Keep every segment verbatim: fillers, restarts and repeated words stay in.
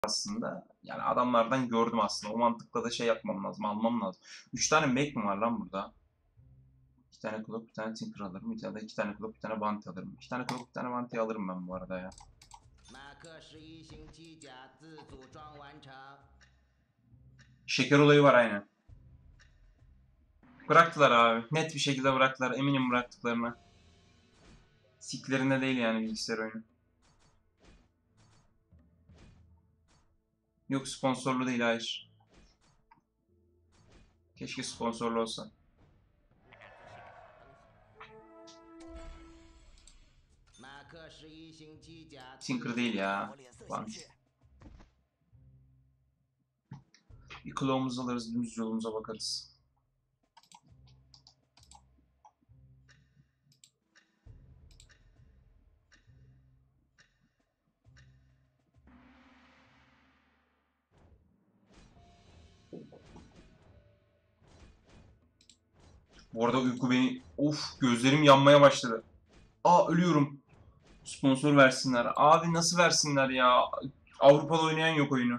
aslında. Yani adamlardan gördüm aslında. O mantıkla da şey yapmam lazım, almam lazım. üç tane Mac mi var lan burada? iki tane Clock, bir tane Tinker alırım. Ya da iki tane Clock, bir tane Bounty alırım. iki tane Clock, bir tane Bounty alırım ben bu arada ya. Şeker olayı var aynen. Bıraktılar abi. Net bir şekilde bıraktılar. Eminim bıraktıklarına. Siklerinde değil yani bilgisayar oyunu. Yok sponsorlu değil, hayır. Keşke sponsorlu olsa. Tinker değil ya. Bounty. Bir Claw'umuzu alırız, dümdüz yolumuza bakarız. Bu arada uyku beni... Of, gözlerim yanmaya başladı. Aa, ölüyorum. Sponsor versinler. Abi nasıl versinler ya? Avrupa'da oynayan yok oyunu.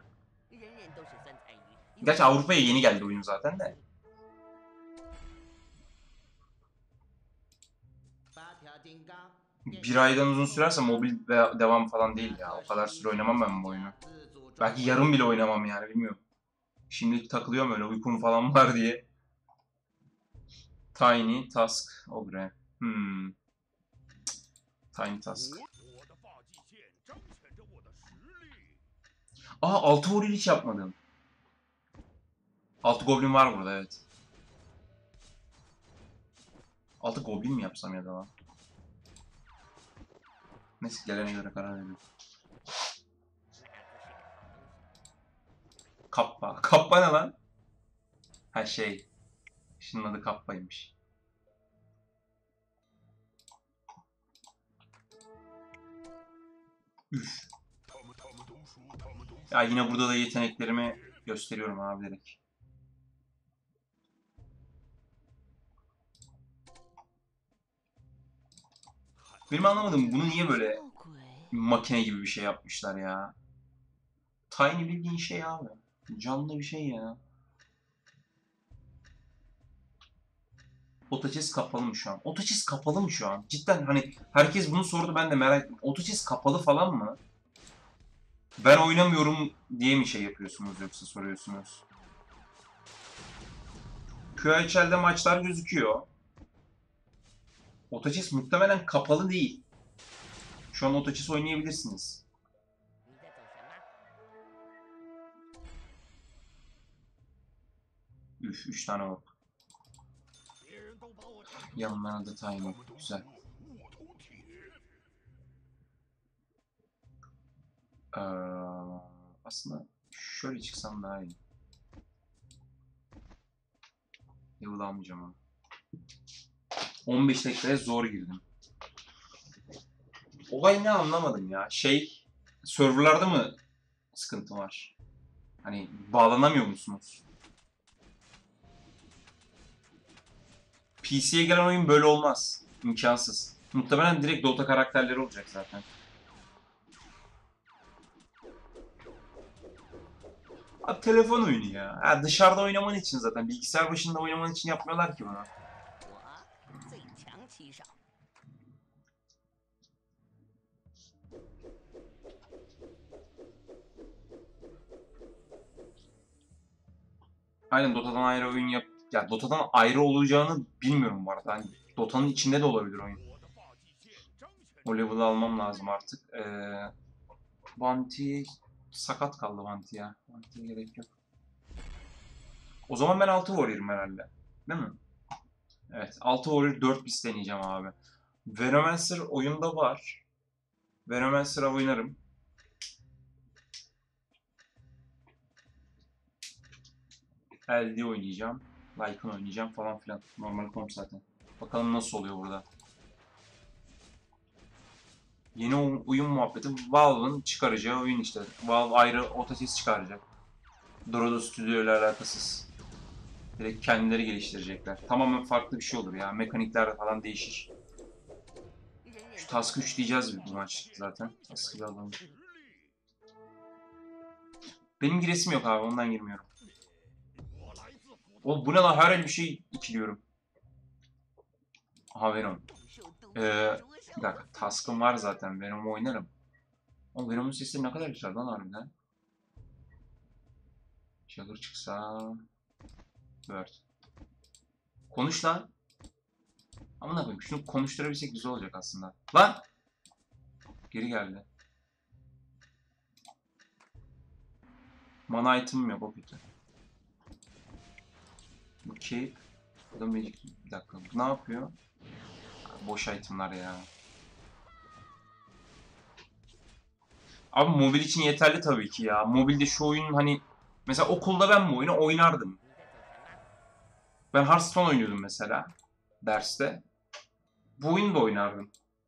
Gerçi Avrupa'ya yeni geldi oyun zaten de. Bir aydan uzun sürerse mobil veya devam falan değil ya. O kadar süre oynamam ben bu oyunu. Belki yarım bile oynamam yani, bilmiyorum. Şimdi takılıyorum öyle, uykum falan var diye. Tiny Task Ogre. Hmm. Tiny Task. Aa, altı Warrior hiç yapmadım. altı Goblin var burada, evet. altı Goblin mi yapsam ya da lan? Neyse, gelene göre karar veririm. Kappa. Kappa ne lan? Ha şey. Şunun adı Kappa'ymış. Üf. Ya yine burada da yeteneklerimi gösteriyorum abi direkt. Benim anlamadım, bunu niye böyle makine gibi bir şey yapmışlar ya. Tiny bildiğin şey abi. Canlı bir şey ya. Otochess kapalı mı şu an? Otochess kapalı mı şu an? Cidden hani herkes bunu sordu, ben de merak ettim. Otochess kapalı falan mı? Ben oynamıyorum diye mi şey yapıyorsunuz yoksa soruyorsunuz? Q H L'de maçlar gözüküyor. Otochess muhtemelen kapalı değil. Şu an Otochess oynayabilirsiniz. Üf, üç tane ork. Yanlarına da Tiny. Güzel. Ee, aslında şöyle çıksam daha iyi. Level almayacağım ama. on beş dakikaya zor girdim. Olay ne anlamadım ya. Şey, serverlarda mı sıkıntı var? Hani bağlanamıyor musunuz? P C'ye gelen oyun böyle olmaz. İmkansız. Muhtemelen direkt Dota karakterleri olacak zaten. Abi telefon oyunu ya. Ha, dışarıda oynaman için zaten. Bilgisayar başında oynaman için yapmıyorlar ki bunu. Aynen, Dota'dan ayrı oyun yap... Ya Dota'dan ayrı olacağını bilmiyorum bu arada. Hani Dota'nın içinde de olabilir oyun. O level'ı almam lazım artık. Ee, Bounty... Sakat kaldı Bounty ya. Bounty'ye gerek yok. O zaman ben altı Warrior'ım herhalde. Değil mi? Evet. altı Warrior dört bis deneyeceğim abi. Venomancer oyunda var. Venomancer'a oynarım. L D oynayacağım. Lycan oynayacağım falan filan. Normal komp zaten. Bakalım nasıl oluyor burada. Yeni oyun muhabbeti Valve'ın çıkaracağı oyun işte. Valve ayrı Otochess çıkaracak. Dorado Studio ile alakasız. Direkt kendileri geliştirecekler. Tamamen farklı bir şey olur ya. Mekanikler falan değişir. Şu Task üç diyeceğiz bu maç zaten. Task'ı alalım. Benim giresim yok abi, ondan girmiyorum. Oğlum bu ne lan, her el bir şey ikiliyorum. Aha Venom. Ee, bir dakika, task'ım var zaten, Venom'u oynarım. Ama Venom'un sesi ne kadar güzel lan harbiden. Jagger çıksa... Bird. Konuş lan. Ama ne yapayım, şunu konuşturabilsek güzel olacak aslında. Lan! Geri geldi. Mana item'im yok, o kötü. Bu Cape. Bu da Magic. Bir dakika, bu ne yapıyor? Boş item'lar ya. Abi mobil için yeterli tabii ki ya. Mobilde şu oyun hani... Mesela okulda ben bu oyunu oynardım. Ben Hearthstone oynuyordum mesela. Derste. Bu oyunu da oynardım.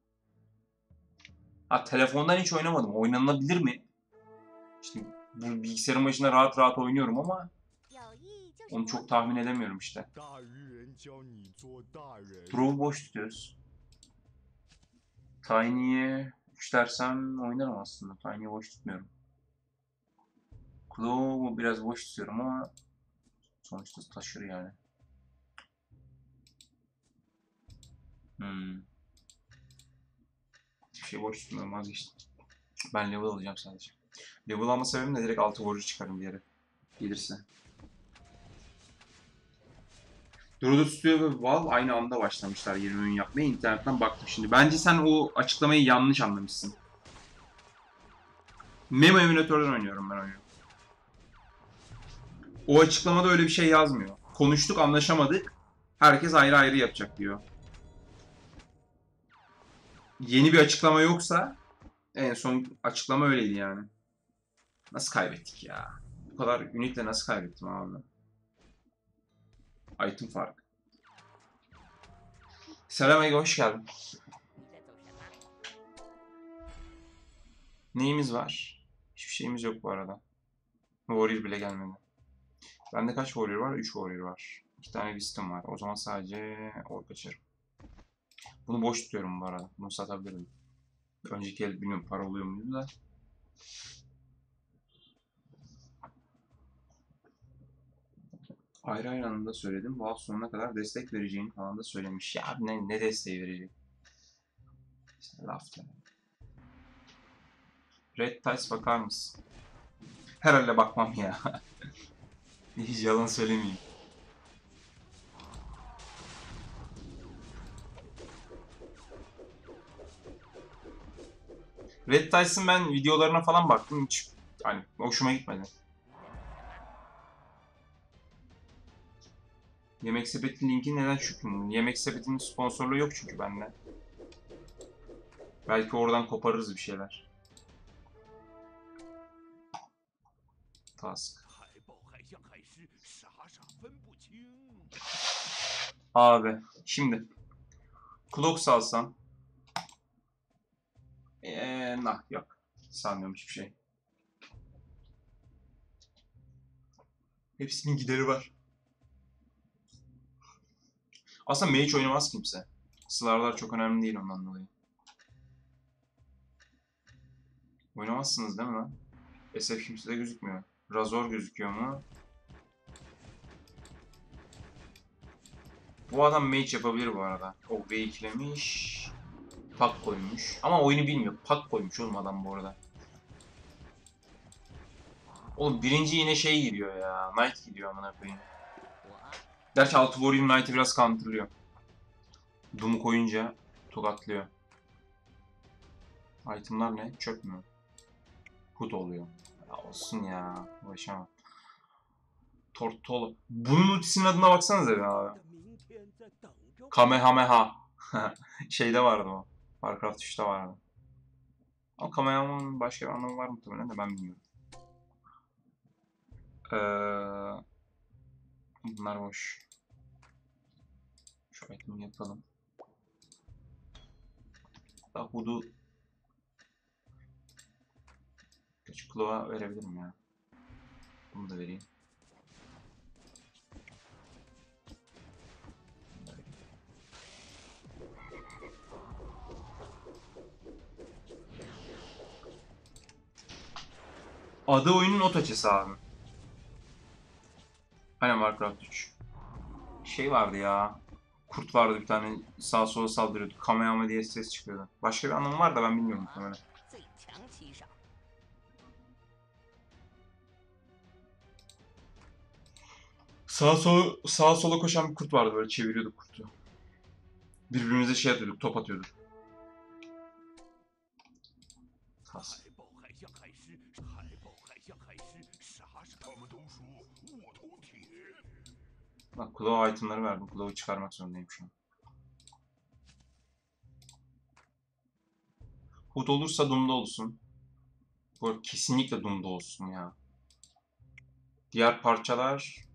Ha, telefondan hiç oynamadım. Oynanabilir mi? İşte bu bilgisayarın başında rahat rahat oynuyorum ama onu çok tahmin edemiyorum işte. Draw'u boş tutuyoruz. Tiny'ye üç dersem oynarım aslında. Tiny'ye boş tutmuyorum. Claw'u biraz boş tutuyorum ama sonuçta taşır yani. Hmm. Hiçbir şey boş tutmuyorum, vazgeçtim. Ben level alacağım sadece. Level alma sebebim de direkt altı vurucu çıkarım bir yere. Gelirse. Drodot Studio ve Valve aynı anda başlamışlar yeni oyun yapmaya. İnternetten baktım şimdi. Bence sen o açıklamayı yanlış anlamışsın. Memo emülatörden oynuyorum ben oyunu. O açıklamada öyle bir şey yazmıyor. Konuştuk, anlaşamadık. Herkes ayrı ayrı yapacak diyor. Yeni bir açıklama yoksa en son açıklama öyleydi yani. Nasıl kaybettik ya? Bu kadar Unique'le nasıl kaybettim abi? Item fark. Selam Ege, hoş geldin. Neyimiz var? Hiçbir şeyimiz yok bu arada. Warrior bile gelmedi. Bende kaç Warrior var? üç Warrior var. iki tane Wisdom var. O zaman sadece Orc açarım. Bunu boş tutuyorum bu arada. Bunu satabilirim. Önceki el bilmiyorum para oluyor muydu da. Ayrı ayrı anında söyledim. Bu hafta sonuna kadar destek vereceğini falan da söylemiş. Ya ne, ne desteği verecek? İşte laf yani. Red Tice bakar mısın? Herhalde bakmam ya. Hiç yalan söylemeyeyim. Red Tice'ın ben videolarına falan baktım. Hiç hani hoşuma gitmedi. Yemek Sepeti'nin linki neden şükrüm? Yemek Sepeti'nin sponsorluğu yok çünkü bende. Belki oradan koparırız bir şeyler. Task. Abi şimdi Cloak salsam. Eee nah yok. Sanmıyorum hiçbir şey. Hepsinin gideri var. Aslında Mage oynamaz kimse. Slarlar çok önemli değil ondan dolayı. Oynamazsınız değil mi lan? S F kimsede gözükmüyor. Razor gözüküyor mu? Bu adam Mage yapabilir bu arada. Ogre'yi ikilemiş. Pak koymuş. Ama oyunu bilmiyor. Pak koymuş oğlum adam bu arada. Oğlum birinci yine şey gidiyor ya. Knight gidiyor amına koyayım. Gerçi altı Warrior Knight'ı biraz counterlıyor. Doom'u koyunca tokatlıyor. Itemlar ne? Çöp mü? Hood oluyor. Ya olsun ya. Uğraşamam. Tortolo. Bunun ultisinin adına baksanıza be abi. Kamehameha. Şeyde vardı o. Warcraft üçte vardı. Ama Kamehameha'nın başka bir anlamı var muhtemelen de ben bilmiyorum. Ee, bunlar boş. Şu itemi yapalım. Daha Hood'u küçük Claw'a verebilirim ya. Bunu da vereyim. Adı oyunun otoçesi abi. Aynen Warcraft üç. Şey vardı ya. Kurt vardı bir tane, sağa sola saldırıyordu. Kamehameha diye ses çıkıyordu. Başka bir anlamı var da ben bilmiyorum muhtemelen. Sağa sola, sağa sola koşan bir kurt vardı, böyle çeviriyorduk kurtu. Birbirimize şey atıyorduk, top atıyorduk. Tas. Bak Claw itemları verdim. Claw'u çıkarmak zorundayım şu an. Hood olursa Doom'da olsun. Bu arada kesinlikle Doom'da olsun ya. Diğer parçalar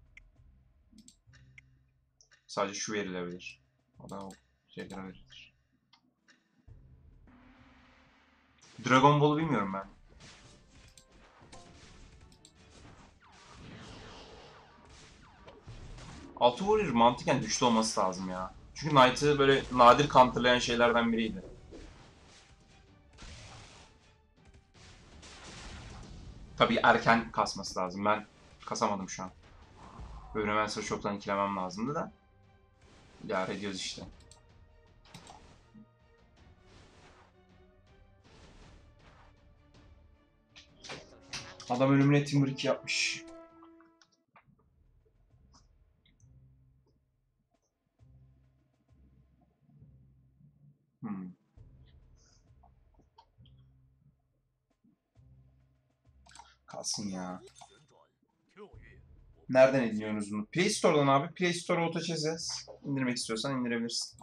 sadece şu verilebilir. O da o şeylere verilir. Dragon Ball'u bilmiyorum ben. Altı Warrior mantıken güçlü olması lazım ya. Çünkü Knight'ı böyle nadir counterlayan şeylerden biriydi. Tabii erken kasması lazım. Ben kasamadım şu an. Öğrenmezse çoktan ikilemem lazımdı da. İdare ediyoruz işte. Adam ölümüne Timber iki yapmış. Hmm. Kalsın ya. Nereden ediniyorsunuz bunu? Play Store'dan abi. Play Store Auto Chess. İndirmek istiyorsan indirebilirsin.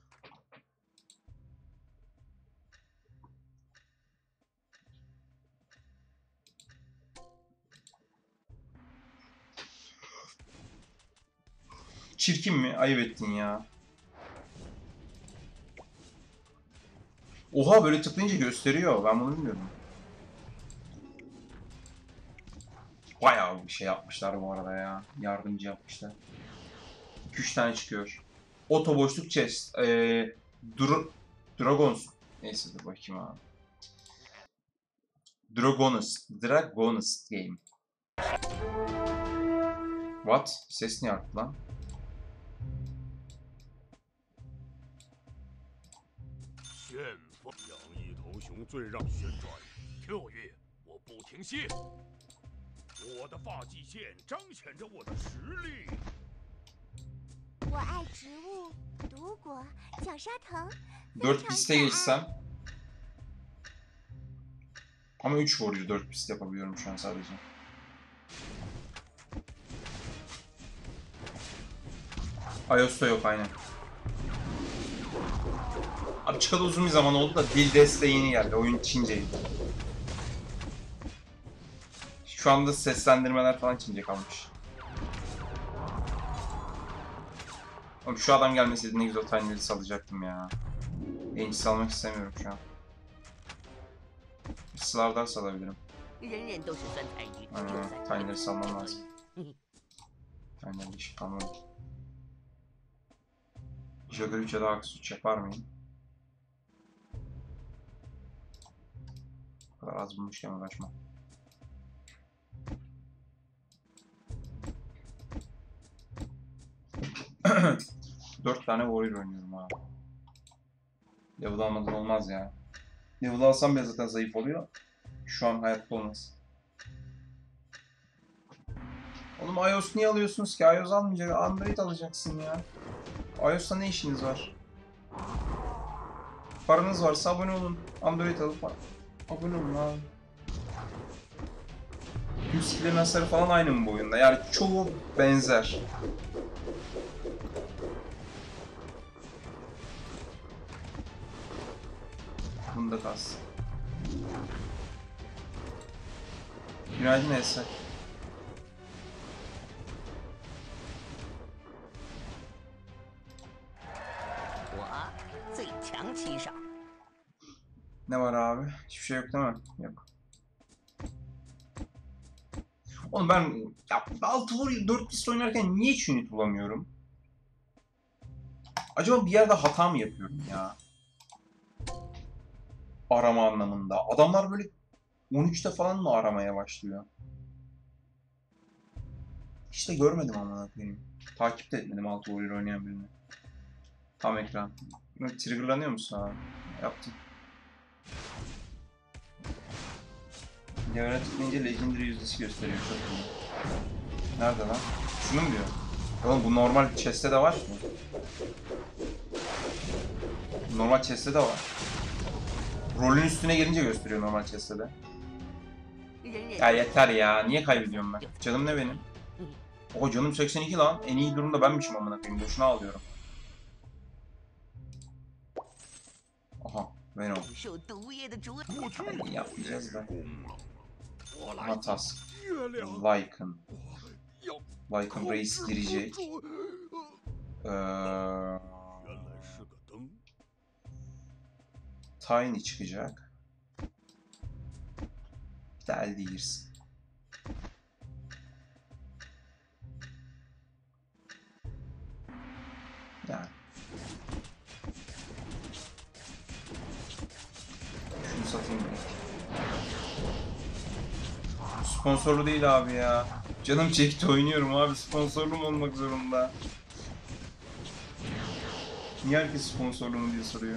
Çirkin mi? Ayıp ettin ya. Oha, böyle tıklayınca gösteriyor. Ben bunu bilmiyordum. Bayağı bir şey yapmışlar bu arada ya. Yardımcı yapmışlar. iki üç tane çıkıyor. Oto boşluk chest. Ee, Dra Dragons. Neyse dur bakayım abi. Dragonus. Dragonus game. What? Ses niye arttı lan? 旋风养一头熊最让旋转，跳跃，我不停歇。我的发际线彰显着我的实力。 我爱植物、毒果、角鲨藤，非 dört 常 piste 可爱。 geçsem. Ama üç vuruyor, dört pist yapabiliyorum şu an sadece. iOS'ta yok aynen. Abi çıkalı uzun bir zaman oldu da dil desteği yeni geldi. Oyun Çinceydi. Şu anda seslendirmeler falan Çince kalmış. Oğlum şu adam gelmeseydi ne güzel Tiny'leri salacaktım ya. Enci salmak istemiyorum şu an. Slardar salabilirim. 人人都是酸菜鱼， Aynen, 就算 Tiny'leri 你 salmam 可 lazım. 以。 Tiny'leri işi kalmadı. Jagger üç ya da Axe üç yapar mıyım? Bu kadar az bulmuşken uğraşma. Dört tane warrior oynuyorum abi. Level almadan olmaz ya. Level alsam bile zaten zayıf oluyor. Şu an hayatta olmaz. Oğlum iOS niye alıyorsunuz ki? iOS almayacak. Android alacaksın ya. iOS'ta ne işiniz var? Paranız varsa abone olun. Android alıp abone olun abi. Tüm skill'lerin hasarı falan aynı mı bu oyunda? Yani çoğu benzer. Bunda kalsın. Günaydın Esra. 我最强七少， Ne var abi? Hiçbir şey yok değil mi? Yok. Oğlum ben ya altı Warrior dört pist oynarken niye hiç unit bulamıyorum? Acaba bir yerde hata mı yapıyorum ya? Arama anlamında. Adamlar böyle on üçte falan mı aramaya başlıyor? Hiç de görmedim amına koyayım. Takip de etmedim altı Warrior oynayan birini. Tam ekran. Triggerlanıyor musun abi? Yaptım. Level'e tıklayınca Legendary yüzdesi gösteriyor. Çok iyi. Nerede lan? Şunu mu diyor? Oğlum bu normal chest'te de var mı? Normal chest'te de var. Rolün üstüne gelince gösteriyor normal chest'te de. 人人 Ya yeter ya. Niye kaybediyorum ben? Canım ne benim? O canım seksen iki lan. En iyi durumda benmişim amına koyayım. Boşuna ağlıyorum. Aha. Venom. 受毒液的灼， 我去 Ay, yapmayacağız da. 功了，我来 Aha task. 月亮， Lycan. 要 Lycan 控 Reis 制 girecek. 不住 Ee, 原来是个灯。 Tiny çıkacak. Bir de Eldi girsin. Yani. Şunu satayım direkt. Sponsorlu değil abi ya. Canım çekti oynuyorum abi. Sponsorlu mu olmak zorunda? Niye herkes sponsorlu mu diye soruyor.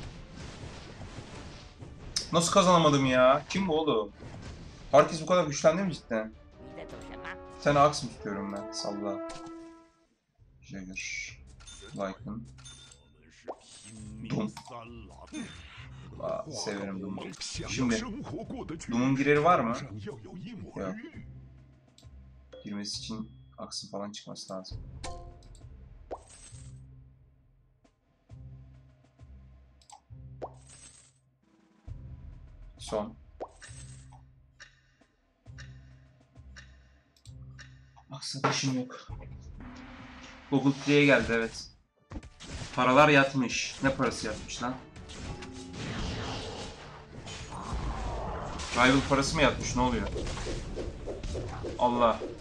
Nasıl kazanamadım ya? Kim bu oğlum? Herkes bu kadar güçlendi mi cidden? 你在走什么？ Bir tane aks mı tutuyorum ben? Salla. Jagger. Lycan. 我们是拼 Doom. 命三郎， Aa, 画 severim 个我 Doom'u. 们想要 Şimdi 生活过得去， Doom'un gireri var mı? 上要有一抹 Yok. 绿。 Girmesi için aksın falan çıkması lazım. Son. Aksın işim yok. Google Play'e geldi evet. Paralar yatmış. Ne parası yatmış lan? Rival parası mı yatmış? Ne oluyor? Allah.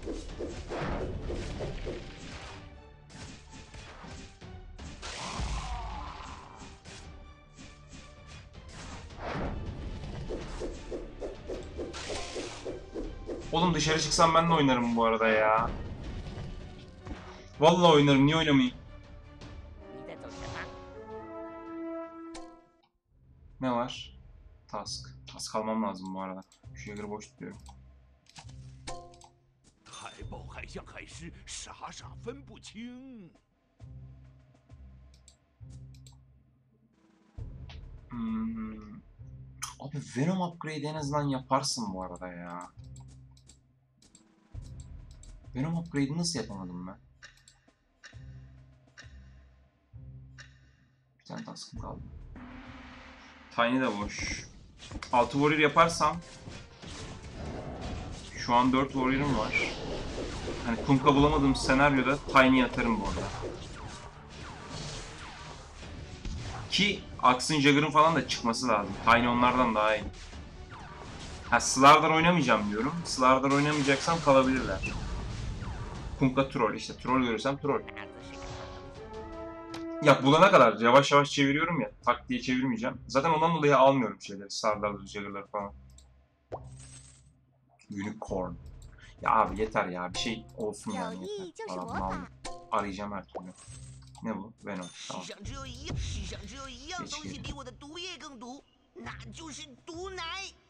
Oğlum dışarı çıksam ben de oynarım bu arada ya. Vallahi oynarım. Niye oynamayayım? 你在走什么？ Ne var? Task. Task almam lazım bu arada. Şu Jagger'ı boş tutuyorum. 海豹还像海狮，傻傻分不清。 Hmm. Abi Venom upgrade en azından yaparsın bu arada ya. Venom upgrade'i nasıl yapamadım ben? Bir tane task'ım kaldı. Tiny de boş. altı warrior yaparsam şu an dört warrior'ım var. Hani Kunkka bulamadığım senaryoda Tiny atarım bu arada. Ki Axe'ın Jagger'ın falan da çıkması lazım. Tiny onlardan daha iyi. Ha Slardar oynamayacağım diyorum. Slardar oynamayacaksam kalabilirler. Kunkka troll işte. Troll görürsem troll. 鸭子是个好东西。 Ya bulana kadar yavaş yavaş çeviriyorum ya. Tak diye çevirmeyeceğim. Zaten ondan dolayı almıyorum şeyleri. Stardar'lı Jagger'ları falan. Unicorn. Ya abi yeter ya. Bir şey olsun 友 yani 谊 yeter. 就是魔 Falan, 法， arayacağım her türlü. Ne bu? Venom. 世 Tamam. 上只有一样，世上只有一样 Geç 东西 geri. 比我的毒液更毒，那就是毒奶。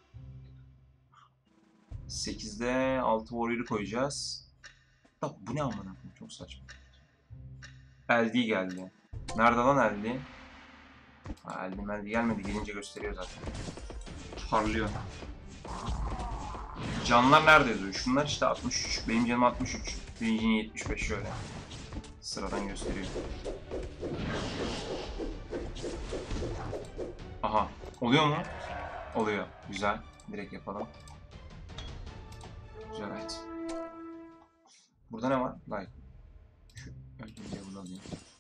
sekizde altı warrior'ı koyacağız. Da bu ne amına koyayım? Çok saçma. L D geldi. Nerede lan L D? Ha, L D L D gelmedi. Gelince gösteriyor zaten. Parlıyor. Canlar nerede yazıyor? Şunlar işte altmış üç. Benim canım altmış üç. Birincinin yetmiş beş şöyle. Sıradan gösteriyor. Aha. Oluyor mu? Oluyor. Güzel. Direkt yapalım. Güzel evet. Burada ne var? Like. Şu önce bunu alayım.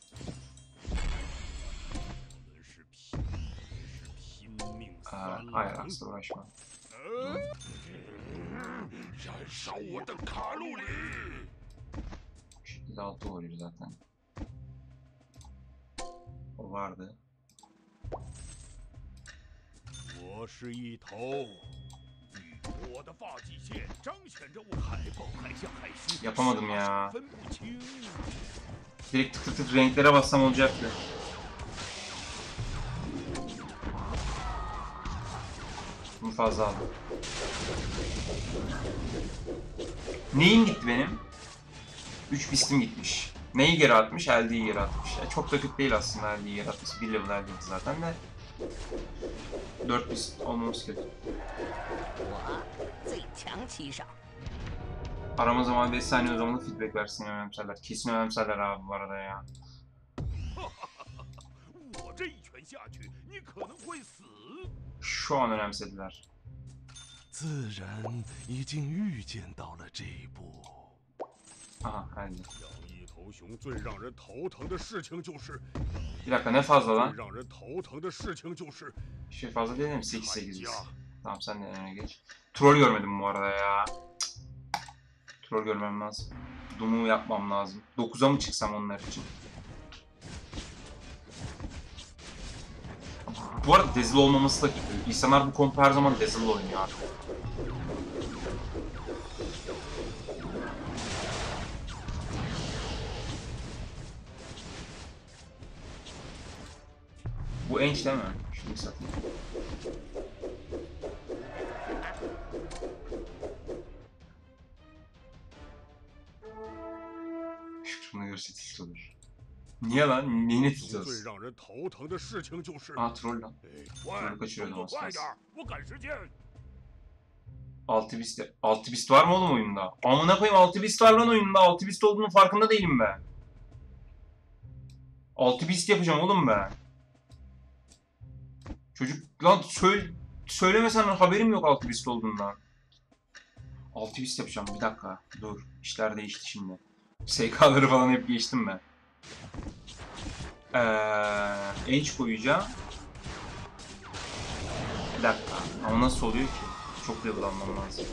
我们是拼，是拼命 Aa, 三 hayır 郎。 aksla uğraşma. 嗯，燃烧我的卡路里。 Bu şekilde altı oluyor zaten. O vardı. 我是一头我的发际线彰显着我海豹海象海狮 Yapamadım ya. 分不清。 Direkt tık tık tık renklere bassam olacaktı. Bunu fazla aldım. Neyim gitti benim? üç pistim gitmiş. Neyi geri atmış? L D'yi geri atmış. Ya çok da kötü değil aslında L D'yi geri atması. bir level L D'ydi zaten de. dört pist olmamız kötü. 我最强骑手， Arama zamanı beş saniye o zaman da feedback versin önemserler. Kesin önemserler abi bu arada ya. 我这一拳下去，你可能会死。 Şu an önemsediler. 自然已经预见到了这一步。 Aha geldi. 养一头熊最让人头疼的事情就是， Bir dakika ne fazla 最 lan? 让人头疼的事情就是， Şey fazla değil mi? sekiz sekiz biz. 呀， Tamam sen de öne geç. Troll görmedim bu arada ya. Troll görmem lazım. Doom'u yapmam lazım. dokuza mı çıksam onlar için? Bu arada Dazzle olmaması da kötü. İnsanlar bu kompu her zaman Dazzle oynuyor artık. Bu enç değil mi? Şunu satayım. Şunu görse tilt olur. Niye lan? Neyine tilt 最 olsun? 让人头疼的事情就是， Aa troll lan. 喂， Trollü kaçırıyordum 动作 aslında. 快点儿，我赶时间。 altı bist, altı bist var mı oğlum oyunda? Amına koyayım altı bist var lan oyunda. altı bist olduğunun farkında değilim ben. altı bist yapacağım oğlum ben. Çocuk lan söyle, söylemesen haberim yok altı bist olduğundan. altı bist yapacağım bir dakika. Dur. İşler değişti şimdi. S K'ları falan hep geçtim ben. Ee, enç koyacağım. Bir dakika. Ama nasıl oluyor ki? Çok level almam lazım.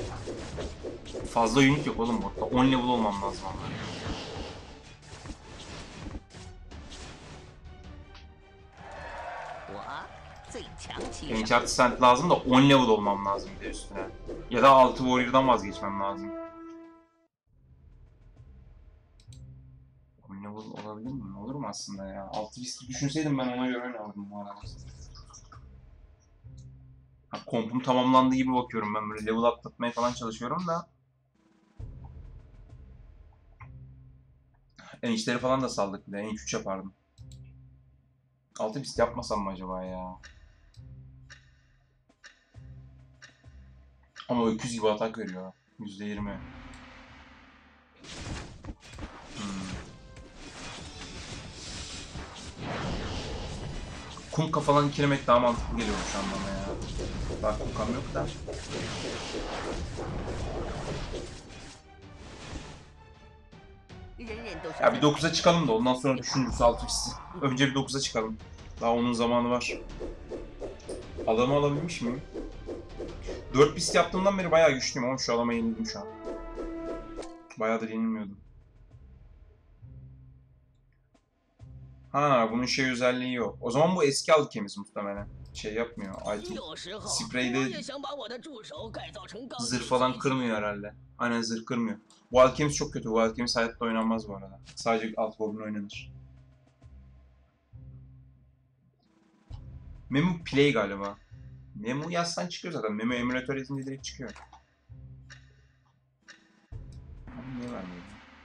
Fazla unit yok oğlum botta. on level olmam lazım onlara. 我最强骑手， Enchant Stand lazım da on level olmam lazım bir de üstüne. Ya da altı Warrior'dan vazgeçmem lazım. on level olabilir mi? Olur mu aslında ya? altı listi düşünseydim ben ona göre ne aldım bu arada. Ha, kompum tamamlandığı gibi bakıyorum ben böyle level atlatmaya falan çalışıyorum da. Enişleri falan da saldık bir de. Enç üç yapardım. altı bist yapmasam mı acaba ya? Ama öküz gibi atak veriyor. yüzde yirmi. Hmm. Kum kafalan ikilemek daha mantıklı geliyor şu an bana ya. Daha kumkam yok da. 人人都是 Ya bir dokuza çıkalım da ondan sonra düşünürüz altı bisti. Önce bir dokuza çıkalım. Daha onun zamanı var. Adamı alabilmiş miyim? dört pist yaptığımdan beri bayağı güçlüyüm ama şu adama yenildim şu an. Bayağıdır yenilmiyordum. Ha bunun şey özelliği yok. O zaman bu eski alkemiz muhtemelen. Şey yapmıyor. Item 有时候我 spreyde 也想把我的助手改造成钢 zırh falan kırmıyor herhalde. Aynen zırh kırmıyor. Bu alkemiz çok kötü. Bu alkemiz hayatta oynanmaz bu arada. Sadece alt goblin oynanır. Memu play galiba. Memu yazsan çıkıyor zaten. Memu emülatör yazınca direkt çıkıyor. Ama niye vermiyor?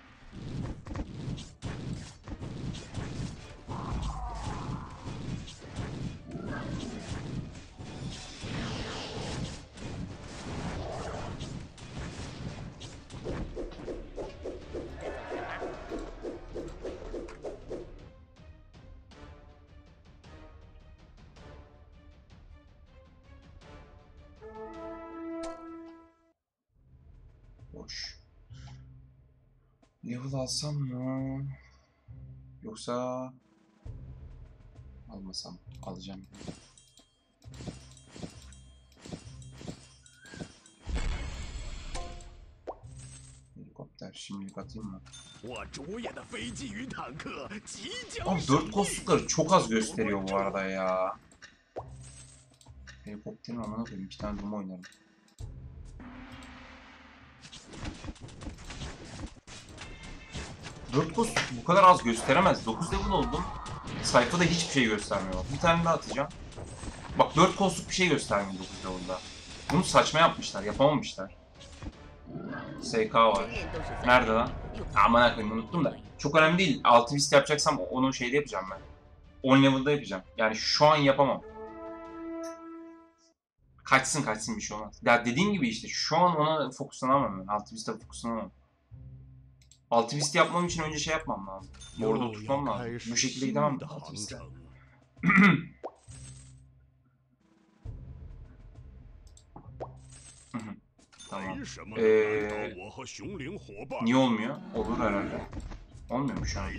Boş. Level alsam mı? Yoksa almasam. Alacağım. Helikopter şimdilik atayım mı? 我主演的飞机与坦克即将 Abi dört kostukları çok az gösteriyor bu arada ya. Helikopterin amına koyayım. İki tane Doom oynarım. World Coast bu kadar az gösteremez. dokuz level oldum. Sayfada hiçbir şey göstermiyor. Bak, bir tane daha atacağım. Bak World Coast'luk bir şey göstermiyor dokuz level'da. Bunu saçma yapmışlar. Yapamamışlar. S K var. Nerede lan? Aman akıyım unuttum da. Çok önemli değil. altı list yapacaksam onu şeyde yapacağım ben. on level'da yapacağım. Yani şu an yapamam. Kaçsın kaçsın bir şey olmaz. Ya dediğim gibi işte şu an ona fokuslanamam ben. altı liste fokuslanamam. altı liste yapmam için önce şey yapmam lazım. Orada tutmam lazım. Bu şekilde gidemem altı liste. Tamam. Ee, niye olmuyor? Olur herhalde. Olmuyor mu şu an?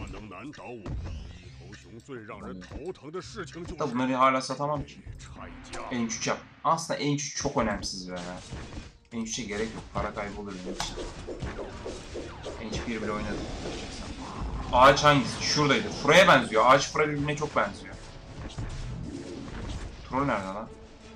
Da bunları hala satamam ki. En üç yap. Aslında en üç çok önemsiz be. En üçe gerek yok. Para kaybı olur benim için. En üç bir bile oynadım. Ağaç hangisi? Şuradaydı. Fura'ya benziyor. Ağaç Fura birbirine çok benziyor. Troll nerede lan?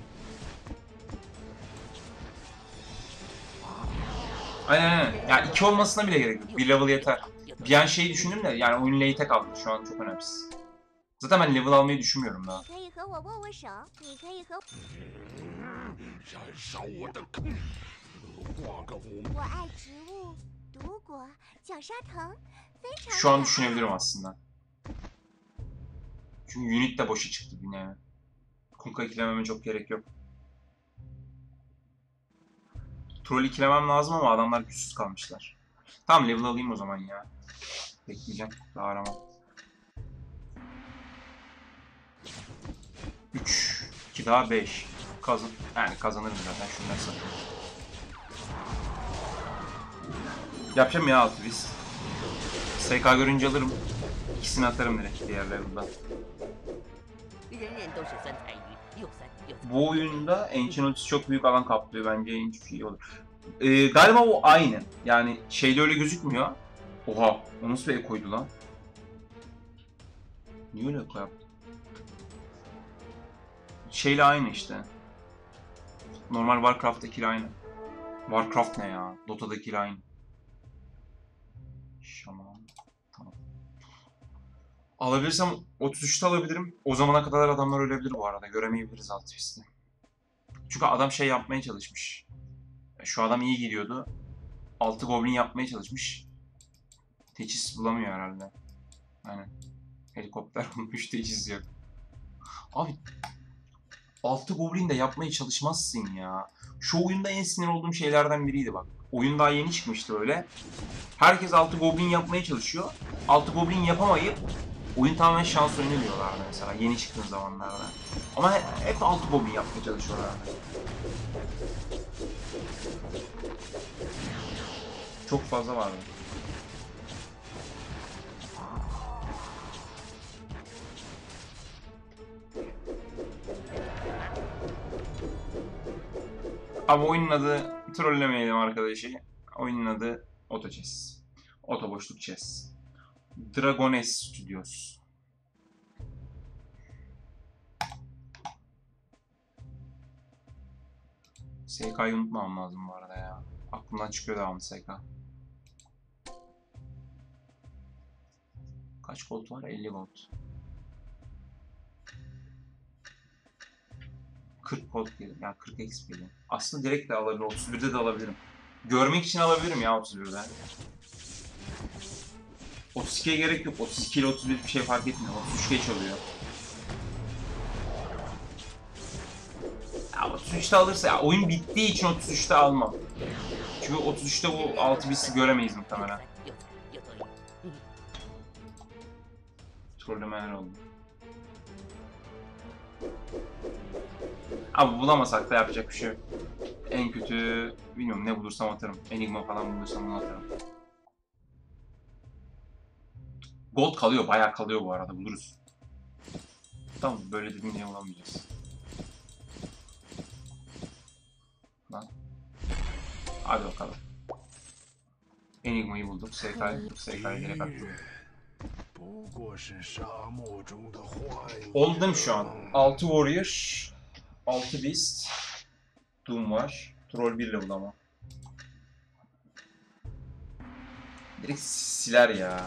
Aynen aynen. Ya iki olmasına bile gerek yok. Bir level yeter. Bir an şeyi düşündüm de yani oyun late'e kaldı. Şu an çok önemsiz. Zaten ben level almayı düşünmüyorum daha. 可以和我握握手，你可以和燃烧我的坑，画个五我爱植物、毒果、角鲨藤，非常 Şu an 可爱 düşünebilirim aslında. Çünkü unit de boşa çıktı yani. Kunkka ikilememe çok gerek yok. Troll ikilemem lazım ama adamlar güçsüz kalmışlar. Tamam level alayım o zaman ya. Bekleyeceğim. Daha aramam. üç, iki daha beş. Kazan. Yani kazanırım zaten şunları satayım. Yapacağım ya altı biz. S K görünce alırım. İkisini atarım direkt diğer level'dan. 人人都是酸菜鱼，又酸又酸。 Bu oyunda Ancient ultisi çok büyük alan kaplıyor. Bence hiçbir şey olur. Ee, galiba o aynı. Yani şeyde öyle gözükmüyor. Oha. O nasıl bir ekoydu lan? Niye öyle eko yaptı? Şeyle aynı işte. Normal Warcraft'takiyle aynı. Warcraft ne ya? Dota'dakiyle aynı. Şaman. Tamam. Alabilirsem otuz üçte alabilirim. O zamana kadar adamlar ölebilir bu arada. Göremeyebiliriz alt twist'i. Çünkü adam şey yapmaya çalışmış. Şu adam iyi gidiyordu. altı goblin yapmaya çalışmış. Teçhiz bulamıyor herhalde. Aynen. Helikopter olmuş, teçhiz yok. Abi altı goblin de yapmaya çalışmazsın ya. Şu oyunda en sinir olduğum şeylerden biriydi bak. Oyun daha yeni çıkmıştı öyle. Herkes altı goblin yapmaya çalışıyor. altı goblin yapamayıp oyun tamamen şans oyunu diyorlardı mesela yeni çıktığın zamanlarda. Ama hep altı goblin yapmaya çalışıyorlardı. Çok fazla vardı. Ama oyunun adı trollemeyelim arkadaşı. Oyunun adı Auto Chess. Auto boşluk chess. Dragones Studios. S K'yı unutmamam lazım bu arada ya. Aklımdan çıkıyor devamlı S K. Kaç gold var? elli gold. kırk gold geliyor. Yani kırk X P geliyor. Aslında direkt de alabilirim. otuz birde de alabilirim. Görmek için alabilirim ya otuz birde. otuz ikiye gerek yok. otuz iki ile otuz bir bir şey fark etmiyor. otuz üç geç oluyor. Ya otuz üçte alırsa ya oyun bittiği için otuz üçte almam. Çünkü otuz üçte bu altı bit'i göremeyiz muhtemelen. Trollemeler oldu. Abi bulamasak da yapacak bir şey yok. En kötü bilmiyorum ne bulursam atarım. Enigma falan bulursam bunu atarım. Gold kalıyor, bayağı kalıyor bu arada, buluruz. Tamam, böyle dediğim diye bulamayacağız. Lan. Hadi bakalım. Enigma'yı bulduk, S K'yı bulduk, S K'ya gerek attık. Oldum şu an. altı Warrior, altı Beast, Doom var. Troll bir level ama. Direkt siler ya.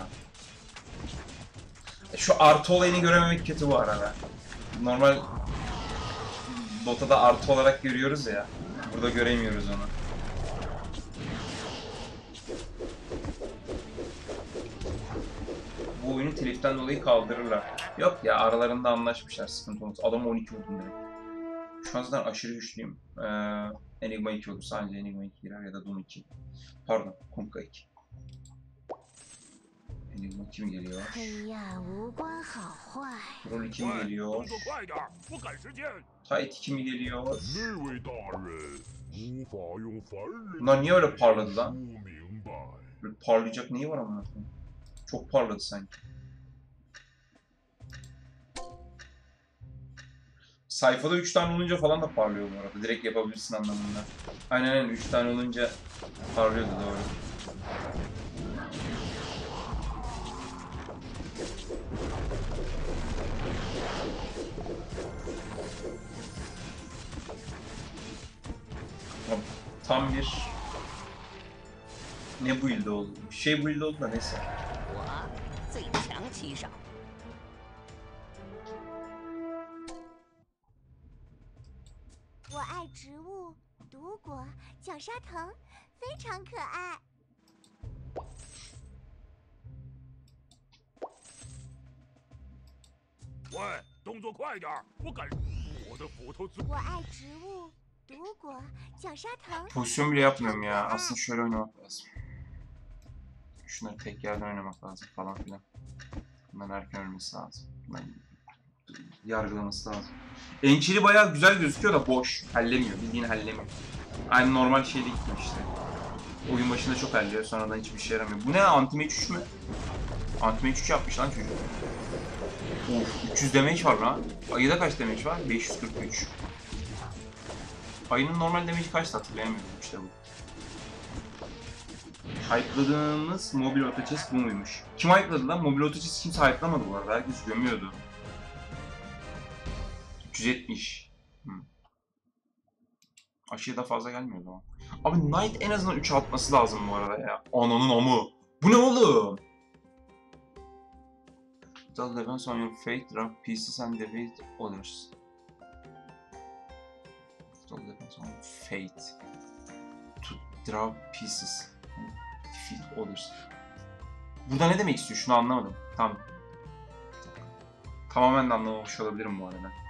Şu artı olayını görememek kötü bu arada. Normal Dota'da artı olarak görüyoruz ya. Burada göremiyoruz onu. Bu oyunu teliften dolayı kaldırırlar. Yok ya, aralarında anlaşmışlar, sıkıntı olmaz. Adam on iki oldum direkt. Şu an zaten aşırı güçlüyüm. Ee, Enigma iki olur. Sadece Enigma iki girer ya da Doom iki. Pardon, Kunkka iki. Enigma kim geliyor? 黑暗无关好坏。 Rol kim 喂， geliyor? 动作快点儿，我赶时间。 Tight kim geliyor? 那位大人无法用凡人 Bunlar niye öyle parladı lan? 不明白。 Böyle parlayacak neyi var amına koyayım? Çok parladı sanki. Sayfada üç tane olunca falan da parlıyor bu arada. Direkt yapabilirsin anlamında. Aynen aynen, üç tane olunca parlıyordu, doğru. Tam bir ne build oldu? Bir şey build oldu da neyse. 我最强骑手， 我爱植物、毒果、角鲨藤，非常可爱。 喂，动作快点儿，我赶。我的斧头最。 我爱植物、毒果、角鲨藤， Pozisyon bile yapmıyorum ya. Aslında şöyle oynamak lazım. Şunları tek yerden oynamak lazım falan filan. Bunların erken ölmesi lazım. Bunların yargılaması lazım. Enchili bayağı güzel gözüküyor da boş. Hallemiyor. Bildiğin hallemiyor. Aynı normal şeyde gitmiyor işte. Oyun başında çok halliyor. Sonradan hiçbir şey yaramıyor. Bu ne? Anti-Mage üç mü? Anti-Mage üç yapmış lan çocuk. Of, üç yüz damage var lan. Ayıda kaç damage var? beş yüz kırk üç. Ayının normal damage'i kaçtı hatırlayamıyorum işte bu. Hype'ladığımız mobil otochess bu muymuş? Kim hype'ladı lan? Mobil otochess kimse hype'lamadı bu arada. Herkes gömüyordu. üç yüz yetmiş. Hmm. Aşırı da fazla gelmiyor o zaman. Abi Knight en azından üçe atması lazım bu arada ya. Ananın amı. Bu ne oğlum? That depends on your fate, drop pieces and defeat others. That depends on your fate. To drop pieces and defeat others. Burada ne demek istiyor? Şunu anlamadım. Tamam. Tamamen de anlamamış olabilirim bu arada.